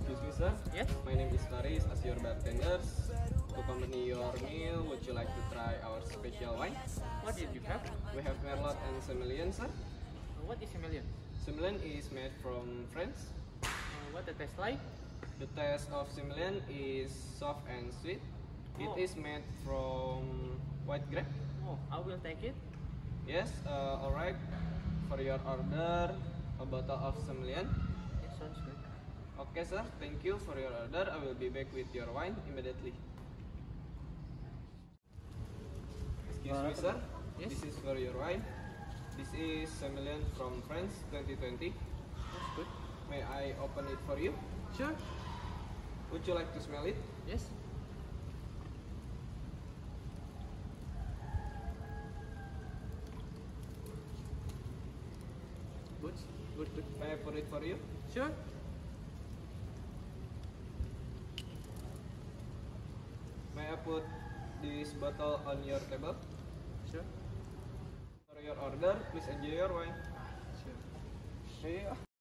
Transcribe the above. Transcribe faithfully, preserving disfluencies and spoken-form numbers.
Excuse me, sir. Yes? My name is Faris, as your bartender. To accompany your meal, would you like to try our special wine? What did you have? We have Merlot and Semillon, sir. What is a million? Semillon is made from France. Uh, what the taste like? The taste of Semillon is soft and sweet. It Oh. is made from white grape. Oh, I will take it. Yes, uh, alright. For your order, a bottle of Semillon. It sounds good. Okay, sir. Thank you for your order. I will be back with your wine immediately. Excuse me, sir. Yes? This is for your wine. This is Semillon from France twenty twenty. That's good. May I open it for you? Sure. Would you like to smell it? Yes. Good. Good, good. May I pour it for you? Sure. May I put this bottle on your table? Sure. For your order, please enjoy your wine. Sure. Here you are.